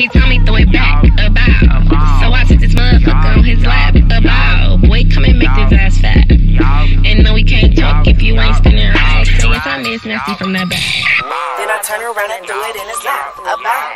He told me throw it back, ABOW. So I took this motherfucker on his lap, ABOW. Boy, come and make this ass fat. And no, we can't talk if you ain't spinning right. Say yes, I'm this nasty from that back. Then I turn around and threw it in his lap, ABOW.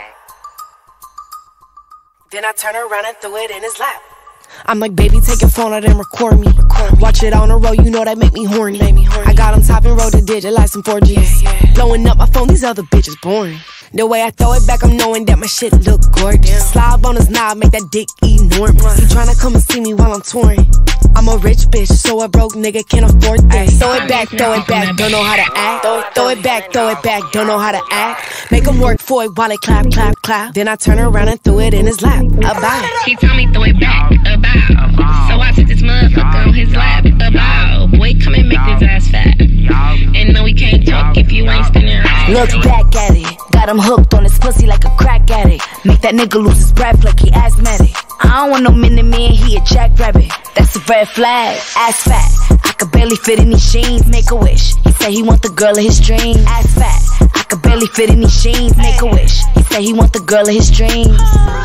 Then I turn around and threw it in his lap. I'm like, baby, take your phone out and record me. Watch it on the road, you know that make me horny. I got him top and roll the digit like some Forgis. Blowing up my phone, these other bitches boring. The way I throw it back, I'm knowing that my shit look gorgeous. Slob on his knob, make that dick enormous. He tryna come and see me while I'm touring. I'm a rich bitch, so a broke nigga can't afford this. Throw it back, don't know how to act. Throw it back, don't know how to act. Make him work for it while they clap, clap, clap. Then I turn around and threw it in his lap, ABOW. He told me throw it back, ABOW. So I took this motherfucker on his lap, ABOW. Boy, come and make this ass fat. And no, we can't talk if you ain't spinning right. Look back at it, got him hooked on his pussy like a crack addict. Make that nigga lose his breath like he asthmatic. I don't want no mini-me, he a jackrabbit. That's a red flag, ass fat. I could barely fit in these jeans, make a wish. He say he want the girl of his dreams. Ass fat, I could barely fit in these jeans, make a wish. He say he want the girl of his dreams.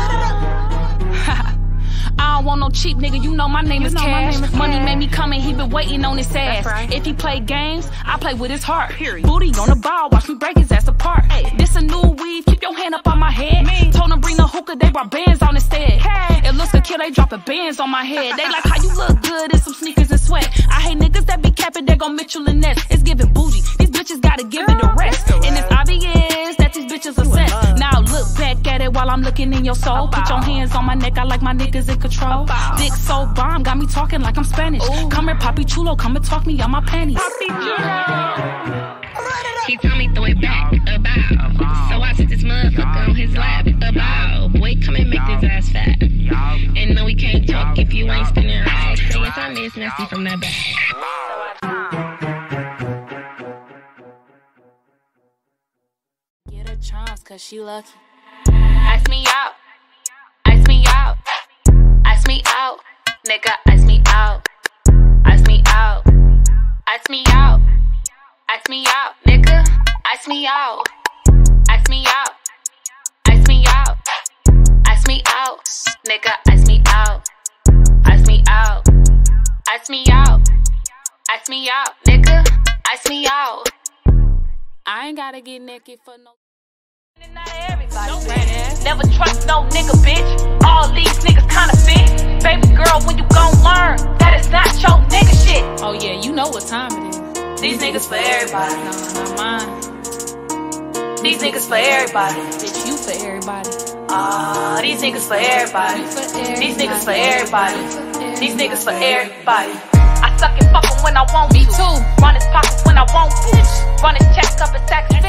I don't want no cheap nigga, you know my name is Kash. Money made me come and he been waiting on his ass. Right. If he play games, I play with his heart. Period. Booty on the ball, watch me break his ass apart. Hey. This a new weave, keep your hand up on my head. Told him bring the hookah, they brought bands on instead. Hey. It looks like kill, they dropping bands on my head. They like how you look good in some sneakers and sweat. I hate niggas that be capping, they gon' Mitchell and Ness. It's giving bougie, these bitches gotta give it a rest. And it's obvious that these bitches are set. Now look back at it while I'm looking in your soul. Put your hands on my neck, I like my niggas in control. Dick so bomb, got me talking like I'm Spanish. Ooh. Come here, Papi Chulo, come and talk me on my panties. Papi Chulo. He told me throw it back, ABOW. So I took this motherfucker on his lap, ABOW. Boy, come and make this ass fat. And no, we can't talk if you ain't spinning right. Say yes, I'm this nasty from that back. Get a chance, cause she lucky. Ice me out. Ice me out. Ice me out. Nigga, ice me out. Ice me out. Ice me out. Ice me out. Nigga, ice me out. Ice me out. Ice me out. Ice me out. Nigga, ice me out. Ice me out. Ice me out. Ice me out. Nigga, ice me out. I ain't gotta get naked for no. Not everybody, never trust no nigga, bitch. All these niggas kinda fit. Baby girl, when you gon' learn that it's not your nigga shit. Oh yeah, you know what time it is. These niggas for everybody. No, not mine. These niggas for everybody. Bitch, you for everybody. These niggas for everybody. These niggas for everybody. These niggas for everybody. I suck and fuck 'em when I want. Me too. Run his pockets when I want. Run his checks up and sacks.